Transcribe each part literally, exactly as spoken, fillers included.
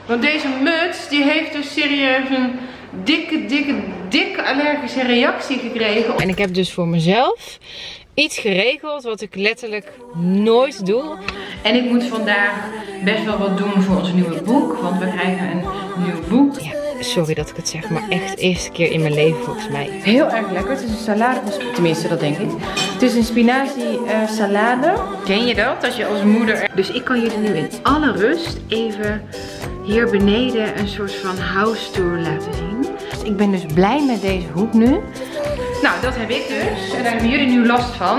Want deze muts die heeft dus serieus een dikke, dikke, dikke allergische reactie gekregen. En ik heb dus voor mezelf iets geregeld wat ik letterlijk nooit doe. En ik moet vandaag best wel wat doen voor ons nieuwe boek. Want we krijgen een nieuw boek. Ja, sorry dat ik het zeg, maar echt de eerste keer in mijn leven volgens mij. Heel erg lekker. Het is een salade, tenminste dat denk ik. Het is een spinazie uh, salade. Ken je dat? Als je als moeder... Dus ik kan jullie nu in alle rust even hier beneden een soort van house tour laten zien. Ik ben dus blij met deze hoek nu. Nou, dat heb ik dus. En daar hebben jullie nu last van.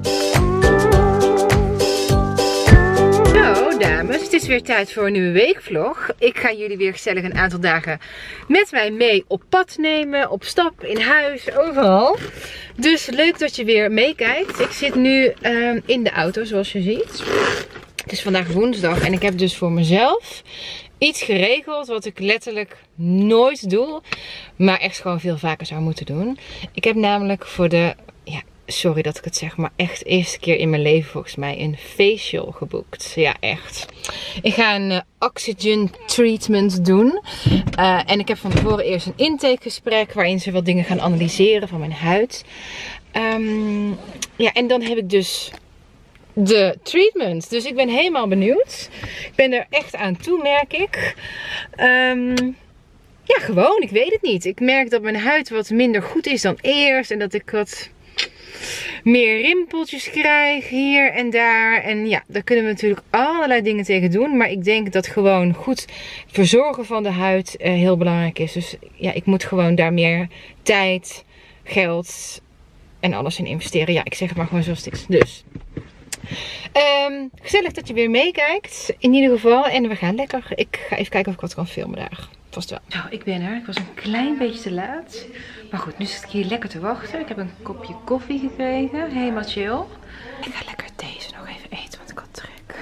Zo, dames. Het is weer tijd voor een nieuwe weekvlog. Ik ga jullie weer gezellig een aantal dagen met mij mee op pad nemen. Op stap, in huis, overal. Dus leuk dat je weer meekijkt. Ik zit nu uh, in de auto, zoals je ziet. Het is vandaag woensdag en ik heb dus voor mezelf iets geregeld wat ik letterlijk nooit doe, maar echt gewoon veel vaker zou moeten doen. Ik heb namelijk voor de, ja, sorry dat ik het zeg, maar echt de eerste keer in mijn leven volgens mij een facial geboekt. Ja, echt. Ik ga een uh, oxygen treatment doen. Uh, en ik heb van tevoren eerst een intakegesprek waarin ze wat dingen gaan analyseren van mijn huid. Um, ja, en dan heb ik dus de treatment. Dus ik ben helemaal benieuwd. Ik ben er echt aan toe, merk ik. Um, ja, gewoon. Ik weet het niet. Ik merk dat mijn huid wat minder goed is dan eerst. En dat ik wat meer rimpeltjes krijg hier en daar. En ja, daar kunnen we natuurlijk allerlei dingen tegen doen. Maar ik denk dat gewoon goed verzorgen van de huid uh, heel belangrijk is. Dus ja, ik moet gewoon daar meer tijd, geld en alles in investeren. Ja, ik zeg het maar gewoon zoals het is. Dus Um, gezellig dat je weer meekijkt. In ieder geval. En we gaan lekker. Ik ga even kijken of ik wat kan filmen daar. Vast wel. Nou, ik ben er. Ik was een klein beetje te laat. Maar goed, nu zit ik hier lekker te wachten. Ik heb een kopje koffie gekregen. Helemaal chill. Ik ga lekker deze nog even eten, want ik had trek.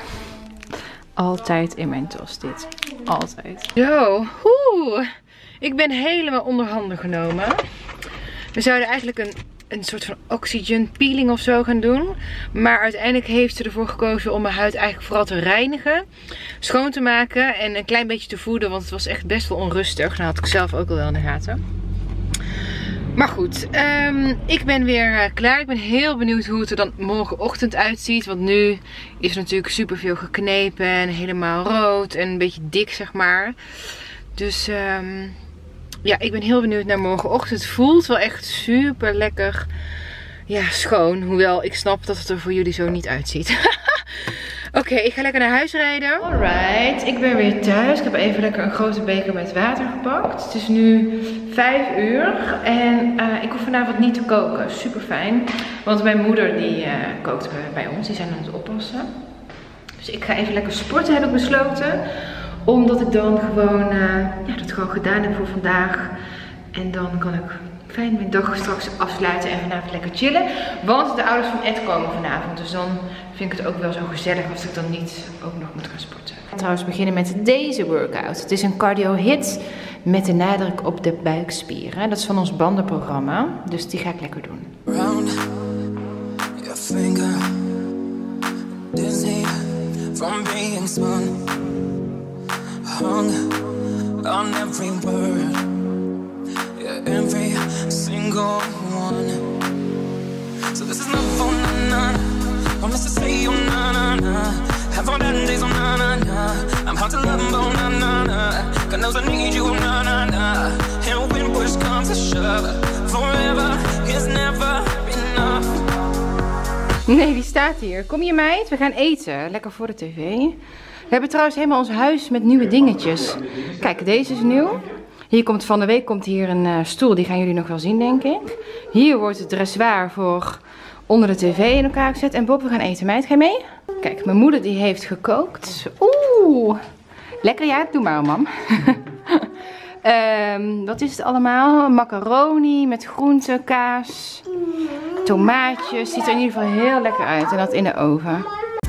Altijd in mijn tas dit. Altijd. Zo. Oeh. Ik ben helemaal onder handen genomen. We zouden eigenlijk een... een soort van oxygen peeling of zo gaan doen. Maar uiteindelijk heeft ze ervoor gekozen om mijn huid eigenlijk vooral te reinigen. Schoon te maken en een klein beetje te voeden. Want het was echt best wel onrustig. Dat had ik zelf ook al wel in de gaten. Maar goed, um, ik ben weer uh, klaar. Ik ben heel benieuwd hoe het er dan morgenochtend uitziet. Want nu is er natuurlijk super veel geknepen. En helemaal rood. En een beetje dik, zeg maar. Dus Um, ja, ik ben heel benieuwd naar morgenochtend. Het voelt wel echt super lekker, ja, schoon. Hoewel ik snap dat het er voor jullie zo niet uitziet. Oké, okay, ik ga lekker naar huis rijden. Alright, ik ben weer thuis. Ik heb even lekker een grote beker met water gepakt. Het is nu vijf uur en uh, ik hoef vanavond niet te koken. Super fijn. Want mijn moeder die uh, kookt bij ons. Die zijn aan het oppassen. Dus ik ga even lekker sporten, heb ik besloten. Omdat ik dan gewoon, uh, ja, dat gewoon gedaan heb voor vandaag. En dan kan ik fijn mijn dag straks afsluiten en vanavond lekker chillen. Want de ouders van Ed komen vanavond. Dus dan vind ik het ook wel zo gezellig als ik dan niet ook nog moet gaan sporten. Ik ga trouwens beginnen met deze workout. Het is een cardio hit met de nadruk op de buikspieren. Dat is van ons bandenprogramma. Dus die ga ik lekker doen. Round your finger, dizzy from being spun. Hung on every word, yeah, every single one. So this is not for na-na, promise to say you na-na-na. Have all that days on na-na-na. I'm hard to love, but na-na-na. God knows I need you, na-na-na. And when push comes to shove, forever is never enough. Nee, die staat hier. Kom je meid? We gaan eten. Lekker voor de tv. We hebben trouwens helemaal ons huis met nieuwe dingetjes. Kijk, deze is nieuw. Hier komt van de week komt hier een uh, stoel. Die gaan jullie nog wel zien, denk ik. Hier wordt het dressoir voor onder de tv in elkaar gezet. En Bob, we gaan eten. Meid, ga je mee? Kijk, mijn moeder die heeft gekookt. Oeh, lekker ja. Doe maar, mam. um, wat is het allemaal? Macaroni met groenten, kaas, tomaatjes. Ziet er in ieder geval heel lekker uit. En dat in de oven.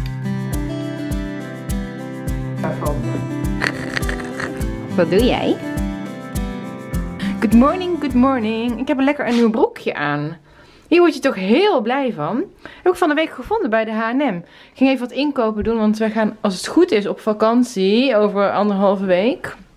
Wat doe jij? Good morning, good morning. Ik heb een lekker een nieuw broekje aan. Hier word je toch heel blij van. Heb ik van de week gevonden bij de H en M. Ik ging even wat inkopen doen, want we gaan, als het goed is, op vakantie over anderhalve week.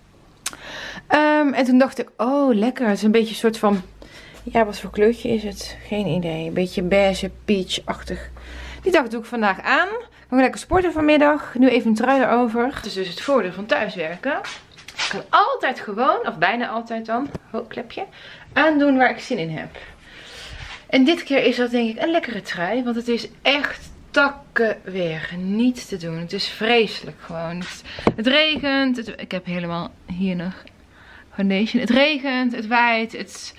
Um, en toen dacht ik, oh lekker. Het is een beetje een soort van, ja, wat voor kleurtje is het? Geen idee. Een beetje beige, peach-achtig. Die dag doe ik vandaag aan. Ik ga lekker sporten vanmiddag. Nu even een trui erover. Het is dus het voordeel van thuiswerken. Ik kan altijd gewoon, of bijna altijd dan, oh, klepje, aandoen waar ik zin in heb. En dit keer is dat denk ik een lekkere trui. Want het is echt takken weer. Niet te doen. Het is vreselijk gewoon. Het, het regent. Het, ik heb helemaal hier nog foundation. Het regent. Het waait. Het is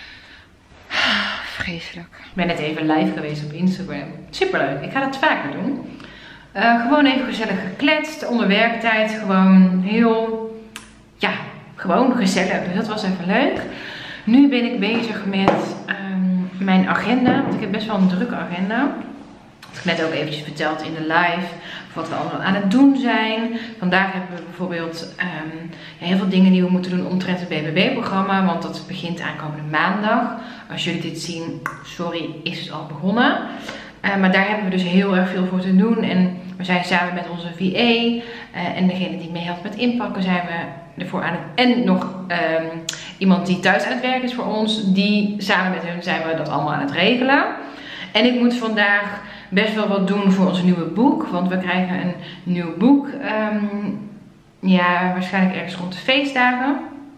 vreselijk. Ik ben net even live geweest op Instagram. Superleuk. Ik ga dat vaker doen. Uh, gewoon even gezellig gekletst. Onder werktijd. Gewoon heel... Ja, gewoon gezellig. Dus dat was even leuk. Nu ben ik bezig met um, mijn agenda. Want ik heb best wel een drukke agenda. Dat heb ik net ook eventjes verteld in de live. Wat we allemaal aan het doen zijn. Vandaag hebben we bijvoorbeeld um, ja, heel veel dingen die we moeten doen omtrent het B B B-programma. Want dat begint aankomende maandag. Als jullie dit zien, sorry, is het al begonnen. Uh, maar daar hebben we dus heel erg veel voor te doen. En we zijn samen met onze V A uh, en degene die meehelpt met inpakken zijn we ervoor aan het... En nog um, iemand die thuis aan het werken is voor ons. Die samen met hun zijn we dat allemaal aan het regelen. En ik moet vandaag best wel wat doen voor ons nieuwe boek. Want we krijgen een nieuw boek. Um, ja, waarschijnlijk ergens rond de feestdagen.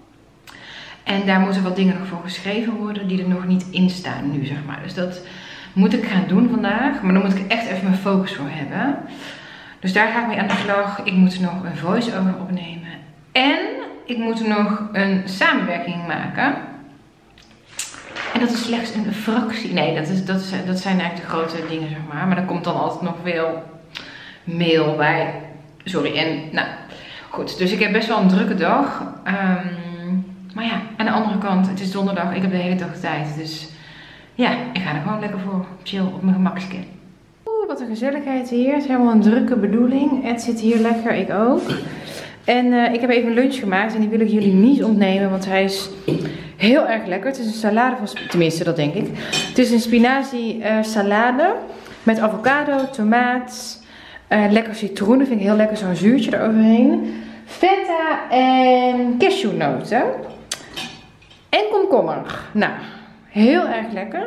En daar moeten wat dingen nog voor geschreven worden die er nog niet in staan nu, zeg maar. Dus dat moet ik gaan doen vandaag. Maar dan moet ik echt even mijn focus voor hebben. Dus daar ga ik mee aan de slag. Ik moet nog een voice-over opnemen. En ik moet nog een samenwerking maken. En dat is slechts een fractie. Nee, dat, is, dat, is, dat zijn eigenlijk de grote dingen, zeg maar. Maar er komt dan altijd nog veel mail bij. Sorry, en nou, goed. Dus ik heb best wel een drukke dag. Um, maar ja, aan de andere kant, het is donderdag. Ik heb de hele dag tijd. Dus ja, ik ga er gewoon lekker voor. Chill op mijn gemakje. Oeh, wat een gezelligheid hier. Het is helemaal een drukke bedoeling. Ed zit hier lekker, ik ook. En uh, ik heb even een lunch gemaakt en die wil ik jullie niet ontnemen, want hij is heel erg lekker. Het is een salade van, tenminste dat denk ik. Het is een spinazie uh, salade met avocado, tomaat, uh, lekker citroen, dat vind ik heel lekker, zo'n zuurtje eroverheen. Feta en cashewnoten. En komkommer. Nou, heel erg lekker.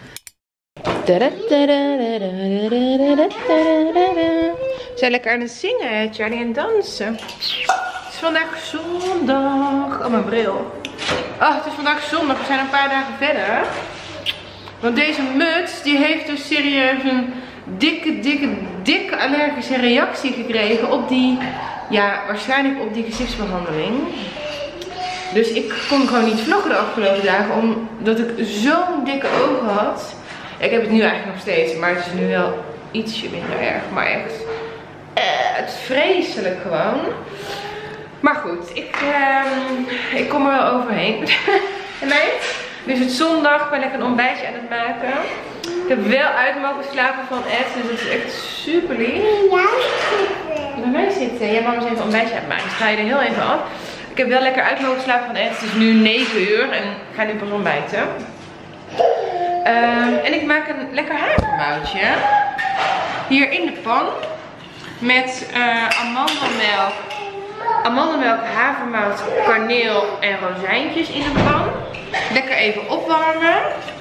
We zijn lekker aan het zingen, Charlie, en dansen. Het is vandaag zondag. Oh, mijn bril. Oh, het is vandaag zondag. We zijn een paar dagen verder. Want deze muts, die heeft dus serieus een dikke, dikke, dikke allergische reactie gekregen op die, ja, waarschijnlijk op die gezichtsbehandeling. Dus ik kon gewoon niet vloggen de afgelopen dagen, omdat ik zo'n dikke ogen had. Ik heb het nu eigenlijk nog steeds, maar het is nu wel ietsje minder erg. Maar echt, uh, het is vreselijk gewoon. Maar goed, ik, uh, ik kom er wel overheen. En mij? Nu is het zondag, ik ben lekker een ontbijtje aan het maken. Ik heb wel uit mogen slapen van Ed, dus dat is echt super lief. Bij mij zitten. Ja, mama is even een ontbijtje aan het maken, dus ga je er heel even af. Ik heb wel lekker uit mogen slapen van Ed. Het is nu negen uur en ik ga nu pas ontbijten. Um, en ik maak een lekker havermoutje. Hier in de pan. Met uh, amandelmelk, amandelmelk, havermout, kaneel en rozijntjes in de pan. Lekker even opwarmen.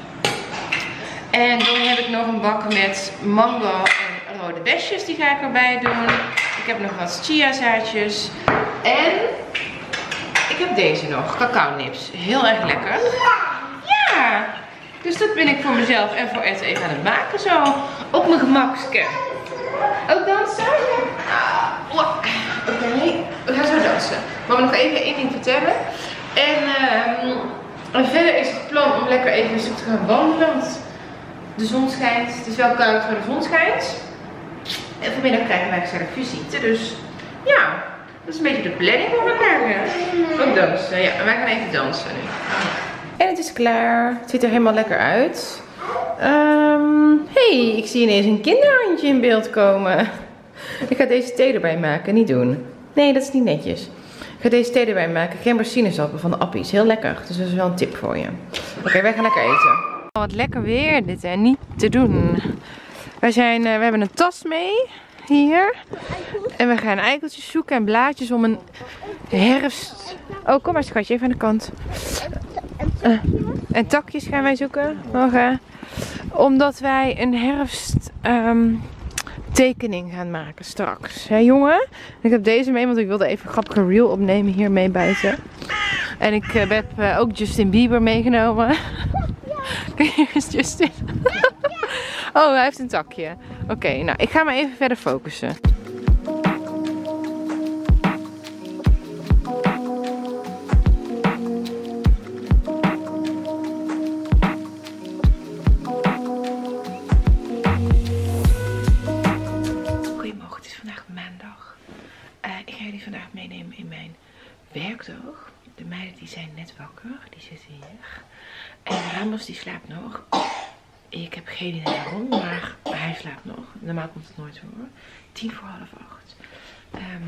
En dan heb ik nog een bak met mango en rode besjes. Die ga ik erbij doen. Ik heb nog wat chiazaadjes. En ik heb deze nog, cacao nips. Heel erg lekker. Ja! Dus dat ben ik voor mezelf en voor Ed even aan het maken. Zo op mijn gemakske. Ook dansen? Oké, okay. We gaan zo dansen. Maar nog even één ding vertellen. En, um, en verder is het plan om lekker even een stuk te gaan wandelen. Want de zon schijnt. Het is wel koud, maar de zon schijnt. En vanmiddag krijgen wij gezellig visite. Dus ja, dat is een beetje de planning voor vandaag. Ook dansen. Ja, en wij gaan even dansen nu. En het is klaar. Het ziet er helemaal lekker uit. Um, hey, ik zie ineens een kinderhandje in beeld komen. Ik ga deze thee erbij maken. Niet doen. Nee, dat is niet netjes. Ik ga deze thee erbij maken. Gembersinesappen van de Appies. Heel lekker. Dus dat is wel een tip voor je. Oké, okay, wij gaan lekker eten. Oh, wat lekker weer dit, hè. Niet te doen. Wij zijn, uh, we hebben een tas mee. hier. En we gaan eikeltjes zoeken en blaadjes om een herfst... Oh, kom maar schatje, even aan de kant. Uh, en takjes gaan wij zoeken. Morgen. Omdat wij een herfst um, tekening gaan maken straks. Hé jongen? Ik heb deze mee, want ik wilde even een grappige reel opnemen hiermee buiten. En ik uh, heb uh, ook Justin Bieber meegenomen. Kijk, hier is Justin. Oh, hij heeft een takje. Oké, okay, nou, ik ga maar even verder focussen. Goedemorgen, het is vandaag maandag. Uh, ik ga jullie vandaag meenemen in mijn werkdag. De meiden die zijn net wakker, die zitten hier. En Ramos die slaapt nog. Ik heb geen idee waarom, maar hij slaapt nog. Normaal komt het nooit voor. Tien voor half acht. Um,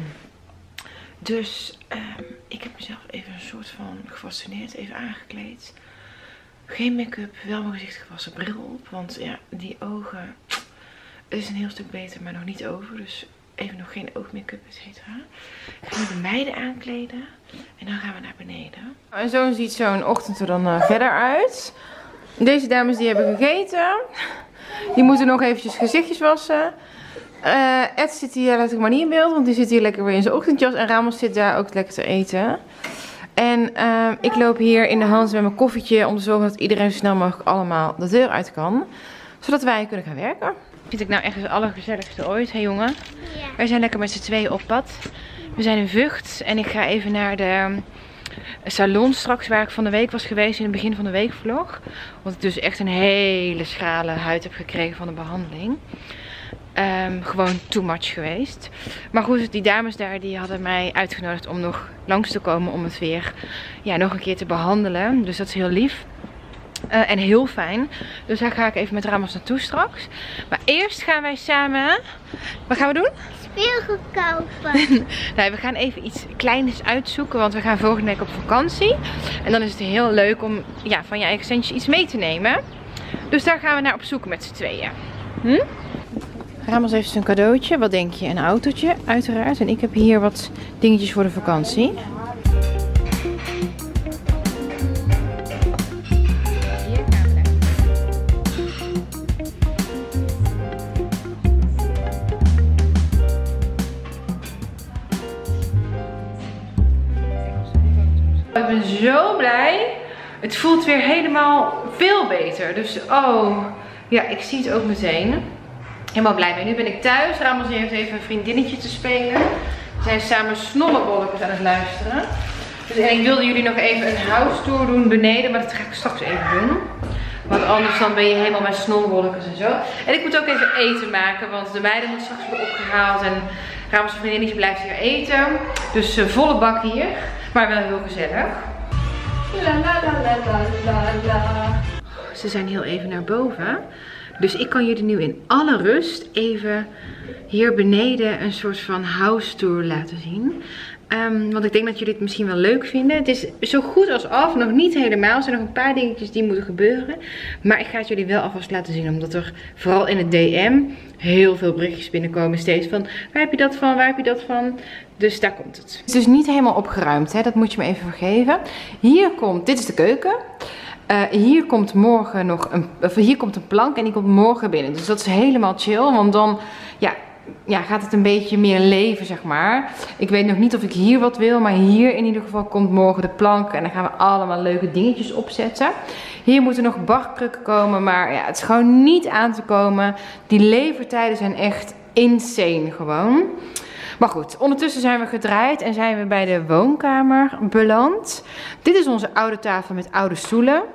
dus um, ik heb mezelf even een soort van gefascineerd, even aangekleed. Geen make-up, wel mijn gezicht gewassen, bril op. Want ja, die ogen is een heel stuk beter, maar nog niet over. Dus even nog geen oogmake-up, et cetera. Ik ga nu de meiden aankleden. En dan gaan we naar beneden. En zo ziet zo'n ochtend er dan uh, verder uit. Deze dames die hebben gegeten. Die moeten nog eventjes gezichtjes wassen. Uh, Ed zit hier, laat ik maar niet in beeld, want die zit hier lekker weer in zijn ochtendjas. En Ramos zit daar ook lekker te eten. En uh, ik loop hier in de hand met mijn koffietje om te zorgen dat iedereen zo snel mogelijk allemaal de deur uit kan. Zodat wij kunnen gaan werken. Vind ik nou echt het allergezelligste ooit, hè jongen? Ja. Wij zijn lekker met z'n tweeën op pad. We zijn in Vught en ik ga even naar de salon straks waar ik van de week was geweest in het begin van de week vlog. Want ik dus echt een hele schrale huid heb gekregen van de behandeling. Um, gewoon too much geweest. Maar goed, die dames daar die hadden mij uitgenodigd om nog langs te komen om het weer ja, nog een keer te behandelen. Dus dat is heel lief. Uh, en heel fijn. Dus daar ga ik even met Ramos naartoe straks. Maar eerst gaan wij samen... Wat gaan we doen? Speelgoed kopen. Nee, we gaan even iets kleins uitzoeken. Want we gaan volgende week op vakantie. En dan is het heel leuk om ja, van je eigen centjes iets mee te nemen. Dus daar gaan we naar op zoek met z'n tweeën. Hm? Ramos heeft zijn cadeautje. Wat denk je? Een autootje, uiteraard. En ik heb hier wat dingetjes voor de vakantie. Ik ben zo blij. Het voelt weer helemaal veel beter. Dus oh, ja, ik zie het ook meteen. Helemaal blij mee. Nu ben ik thuis. Ramos heeft even een vriendinnetje te spelen. We zijn samen snollebolletjes aan het luisteren. Dus en ik wilde jullie nog even een house tour doen beneden. Maar dat ga ik straks even doen. Want anders dan ben je helemaal met snollebolletjes en zo. En ik moet ook even eten maken. Want de meiden moeten straks worden opgehaald. En Ramos' vriendinnetje blijft hier eten. Dus uh, volle bak hier. Maar wel heel gezellig. La la la la la la. Ze zijn heel even naar boven. Dus ik kan jullie nu in alle rust even hier beneden een soort van house tour laten zien. Um, want ik denk dat jullie het misschien wel leuk vinden. Het is zo goed als af. Nog niet helemaal. Er zijn nog een paar dingetjes die moeten gebeuren. Maar ik ga het jullie wel alvast laten zien. Omdat er vooral in het D M heel veel berichtjes binnenkomen steeds van... Waar heb je dat van? Waar heb je dat van? Dus daar komt het. Het is dus niet helemaal opgeruimd. Hè? Dat moet je me even vergeven. Hier komt... Dit is de keuken. Uh, hier komt morgen nog een... Of hier komt een plank en die komt morgen binnen. Dus dat is helemaal chill. Want dan... Ja... Ja, gaat het een beetje meer leven, zeg maar. Ik weet nog niet of ik hier wat wil, maar hier in ieder geval komt morgen de plank. En dan gaan we allemaal leuke dingetjes opzetten. Hier moeten nog barkrukken komen, maar ja, het is gewoon niet aan te komen. Die levertijden zijn echt insane gewoon. Maar goed, ondertussen zijn we gedraaid en zijn we bij de woonkamer beland. Dit is onze oude tafel met oude stoelen.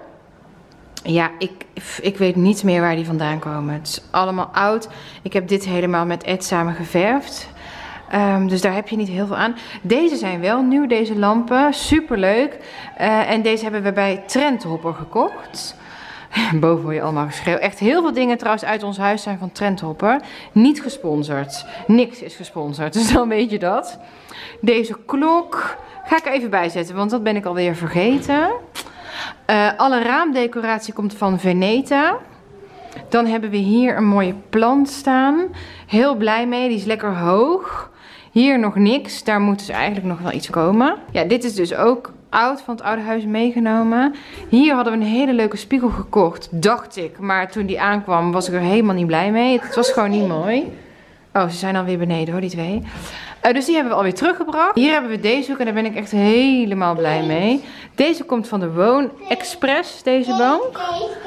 Ja, ik, ik weet niet meer waar die vandaan komen. Het is allemaal oud. Ik heb dit helemaal met Ed samen geverfd. Um, dus daar heb je niet heel veel aan. Deze zijn wel nieuw, deze lampen. Super leuk. Uh, en deze hebben we bij Trendhopper gekocht. Boven hoor je allemaal geschreeuw. Echt heel veel dingen trouwens uit ons huis zijn van Trendhopper. Niet gesponsord. Niks is gesponsord. Dus dan weet je dat. Deze klok ga ik er even bij zetten, want dat ben ik alweer vergeten. Uh, alle raamdecoratie komt van Veneta. Dan hebben we hier een mooie plant staan. Heel blij mee, die is lekker hoog. Hier nog niks, daar moet dus eigenlijk nog wel iets komen. Ja, dit is dus ook oud van het oude huis meegenomen. Hier hadden we een hele leuke spiegel gekocht, dacht ik. Maar toen die aankwam was ik er helemaal niet blij mee. Het was gewoon niet mooi. Oh, ze zijn alweer beneden hoor, die twee. Uh, dus die hebben we alweer teruggebracht. Hier hebben we deze ook en daar ben ik echt helemaal blij mee. Deze komt van de Woon Express, deze bank.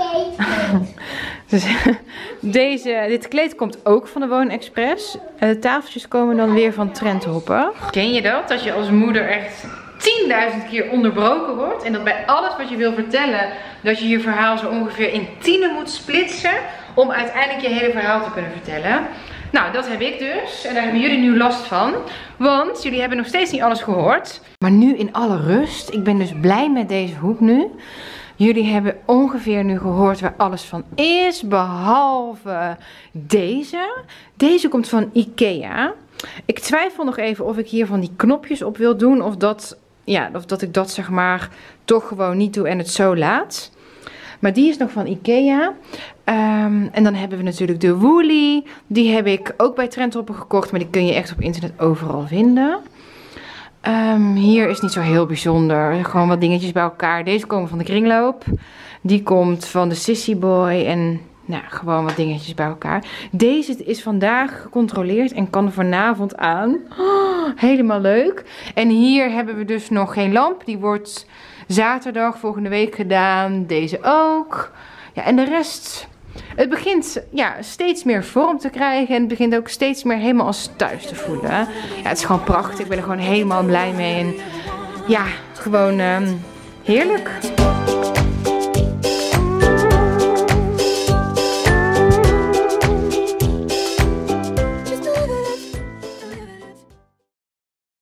Dus deze, dit kleed komt ook van de Woon Express. En de tafeltjes komen dan weer van Trent Hopper. Ken je dat? Dat je als moeder echt tienduizend keer onderbroken wordt. En dat bij alles wat je wil vertellen, dat je je verhaal zo ongeveer in tienen moet splitsen. Om uiteindelijk je hele verhaal te kunnen vertellen. Nou, dat heb ik dus. En daar hebben jullie nu last van. Want jullie hebben nog steeds niet alles gehoord. Maar nu in alle rust. Ik ben dus blij met deze hoek nu. Jullie hebben ongeveer nu gehoord waar alles van is. Behalve deze. Deze komt van Ikea. Ik twijfel nog even of ik hier van die knopjes op wil doen. Of dat, ja, of dat ik dat zeg maar toch gewoon niet doe en het zo laat. Maar die is nog van Ikea. Um, en dan hebben we natuurlijk de Woolly. Die heb ik ook bij Trent Hopper gekocht. Maar die kun je echt op internet overal vinden. Um, hier is niet zo heel bijzonder. Gewoon wat dingetjes bij elkaar. Deze komen van de Kringloop. Die komt van de Sissy Boy. En nou, gewoon wat dingetjes bij elkaar. Deze is vandaag gecontroleerd en kan vanavond aan. Oh, helemaal leuk. En hier hebben we dus nog geen lamp. Die wordt zaterdag volgende week gedaan. Deze ook. Ja, en de rest. Het begint ja, steeds meer vorm te krijgen. En het begint ook steeds meer helemaal als thuis te voelen. Ja, het is gewoon prachtig. Ik ben er gewoon helemaal blij mee. En ja, gewoon um, heerlijk.